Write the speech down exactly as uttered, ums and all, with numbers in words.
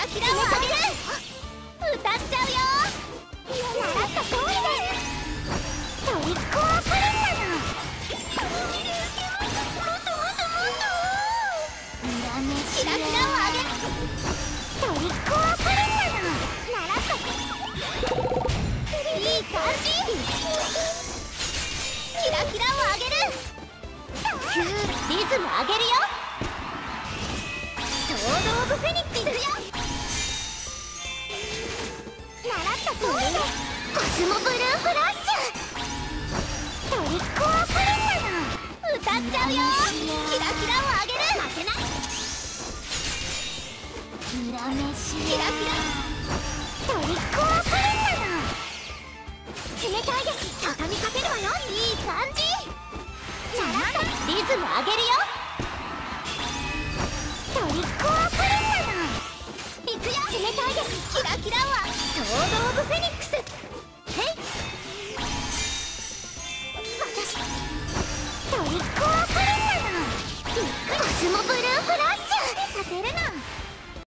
キラをあげる。歌っちゃうよ。習った通りです。トリックオアカレンなの。キラキラをあげる。トリックオアカレンなの。習ったいい感じ。キラキラをあげる。リズム上げるよ。ソード・オブ・フェニックスよ。習った通りでコスモブルーフラッシュ。トリックオアカレンなの。歌っちゃうよ。キラキラをあげる。負けない。裏飯キラキラ。トリックオアカレンなの。冷たいです。畳みかけるわよ。いい感じ。習ったリズム上げるよ。トリックオアカレンなの。いくよ。冷たいです。キラキラはソード・オブ・フェニックス。へい。私トリックオアカレンなの。コスモブルーフラッシュさせるの。